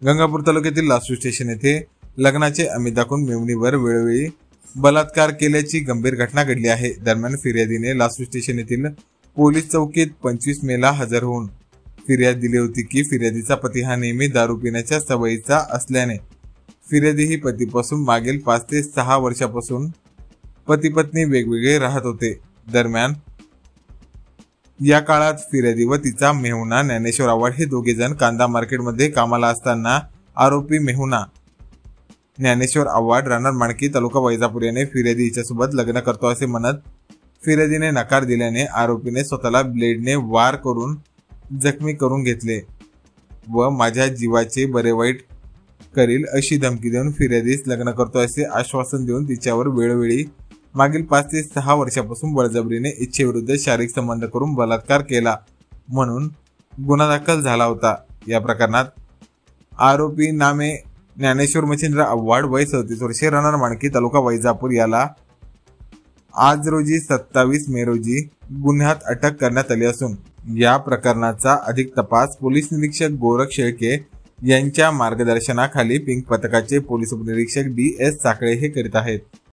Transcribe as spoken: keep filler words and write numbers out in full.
गंगापूर तालुक्यातील लासू स्टेशन येथे लग्नाचे आमिष दाखवून मेव्हणीवर वेळोवेळी बलात्कार केल्याची गंभीर घटना घडली आहे। दरम्यान फिर्यादीने लासू स्टेशन येथील पोलीस चौकीत पंचवीस मे ला हजर होऊन फिर्याद दिली होती की फिर्यादीचा पती हा नेहमी दारू पिण्याच्या सवयीचा असल्याने फिर्यादी ही पतीपासून मागील पाच ते सहा वर्षापासून पती पत्नी वेगवेगळे राहत होते। दरम्यान या काळात फिर्यादी व तिचा मेहुणा ज्ञानेश्वर आव्हाड हे दोघे जण कांदा मार्केटमध्ये कामाला असताना आरोपी मेहुणा ज्ञानेश्वर आव्हाड राहणार माणकी तालुका वैजापूर याने फिर्यादी हिच्यासोबत लग्न करतो असे म्हणत फिर्यादीने नकार दिल्याने आरोपीने स्वतःला ब्लेडने वार करून जखमी करून घेतले व माझ्या जीवाचे बरे वाईट करील अशी धमकी देऊन फिर्यादीस लग्न करतो असे आश्वासन देऊन तिच्यावर वेळोवेळी मागील पाच ते सहा वर्षापासून बळजबरीने इच्छेविरुद्ध शारीरिक संबंध करून बलात्कार केला म्हणून गुन्हा दाखल झाला होता। या प्रकरणात आरोपी नामे ज्ञानेश्वर मच्छिंद्र आव्हाड वय चौतीस वर्षे राहणार माणकी तालुका वैजापूर याला आज रोजी सत्तावीस मे रोजी गुन्ह्यात अटक करण्यात आली असून या प्रकरणाचा अधिक तपास पोलीस निरीक्षक गोरख शेळके यांच्या मार्गदर्शनाखाली पिंक पथकाचे पोलीस उपनिरीक्षक डी एस साखळे हे करीत आहेत।